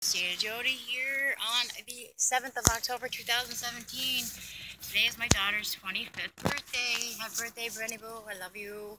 Santa Jody here on the 7th of October 2017. Today is my daughter's 25th birthday. Happy birthday, Brenny Boo. I love you.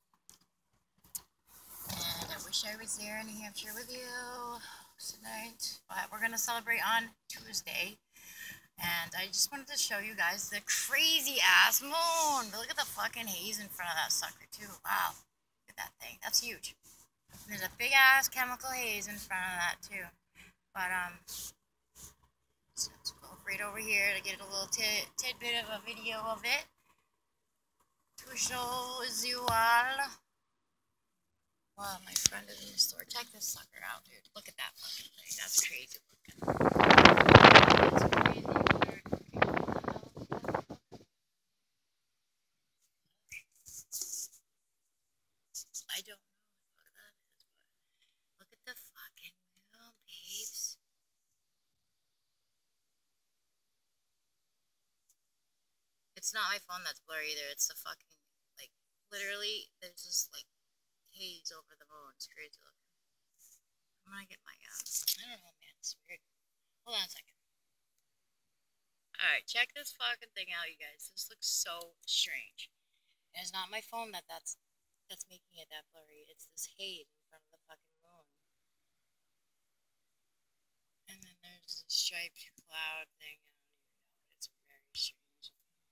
And I wish I was there in New Hampshire with you tonight. But we're going to celebrate on Tuesday. And I just wanted to show you guys the crazy ass moon. But look at the fucking haze in front of that sucker, too. Wow. Look at that thing. That's huge. And there's a big ass chemical haze in front of that, too. But, so let's go right over here to get a little tidbit of a video of it to show you all. Wow, my friend is in the store. Check this sucker out, dude. Look at that fucking thing. That's crazy looking. That's crazy weird looking. I don't know what that is, but look at the fucking moon, babes. It's not my phone that's blurry either. It's the fucking, like, literally, there's just, like, haze over the moon. It's crazy looking. I'm gonna get my, I don't know, man. It's weird. Hold on a second. Alright, check this fucking thing out, you guys. This looks so strange. And it's not my phone that's making it that blurry. It's this haze in front of the fucking moon. And then there's this striped cloud thing. I don't even know. It's very strange.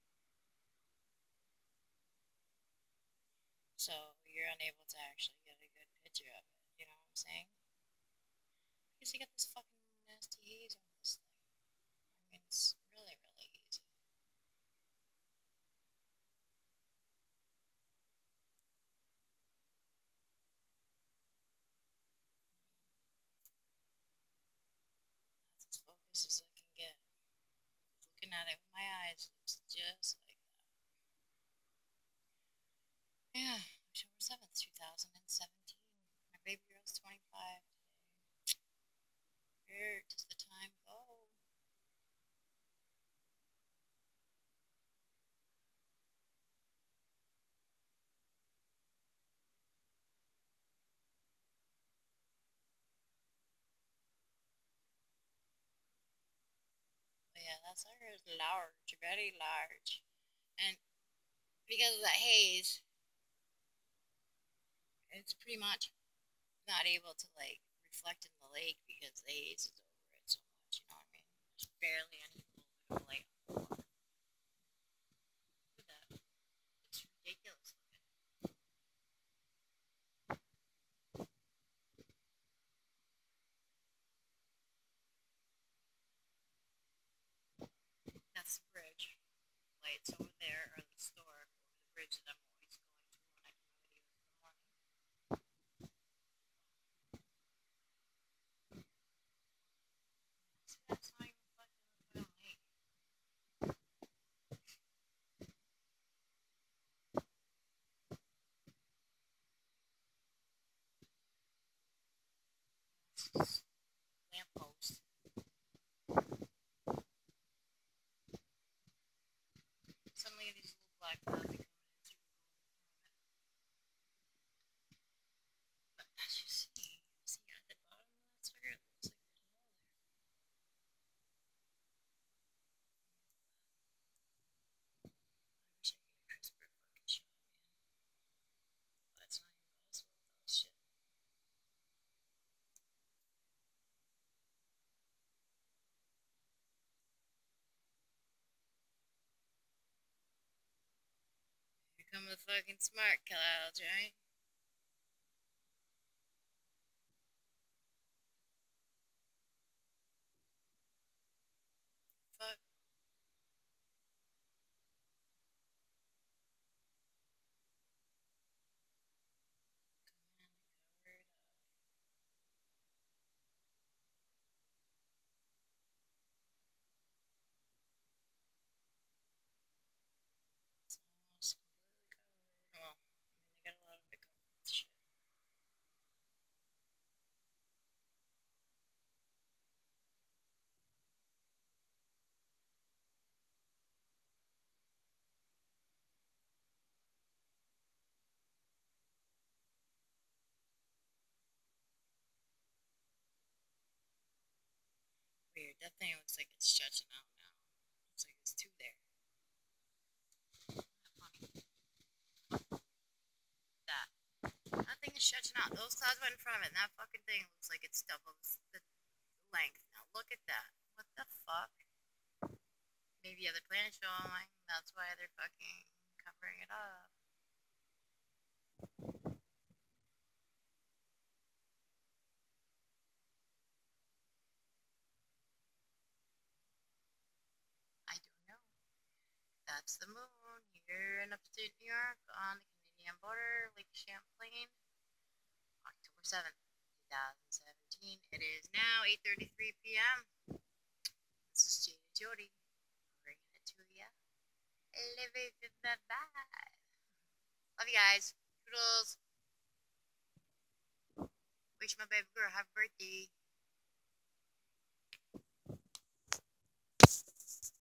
So you're unable to actually get a good picture of it. You know what I'm saying? Because you got this fucking nasty haze on this thing. I mean, it's really, really easy. That's as focused as I can get. Looking at it with my eyes, it's just like that. Yeah, October 7th, 2017. My baby girl's 25 today. Where does the time go? But yeah, that sucker is large, very large. And because of that haze, it's pretty much not able to, like, reflect in the lake because the haze is over it so much, you know what I mean? There's barely any little bit of light on the water. Look at that. It's ridiculous looking. That's the bridge. Lights over there are the store over the bridge that I'm always going to when I do my videos in the morning. See, that's not even fucking lake. Lamppost. Suddenly these little black clouds are coming in through the golden firmament. But as you see at the bottom of that sugar, it looks like there's a hole there. I wish I could get a crisper fucking shot, man. But it's not even possible with all this shit. Here come the fucking smart clouds, right? Fuck. Command covered up. It's almost completely covered. Well, I mean, they got a lot of it That thing looks like it's stretching out now. Looks like there's two there. That. That thing is stretching out. Those clouds went in front of it, and that fucking thing looks like it's doubles the length. Now look at that. What the fuck? Maybe other planets showing. That's why they're fucking covering it up. I don't know. That's the moon here in upstate New York on the Canadian border, Lake Champlain, October 7th, 2017. It is now 8:33 p.m. This is Jada Jody bringing it to ya. Bye. Love you guys. Toodles. Wish my baby girl happy birthday.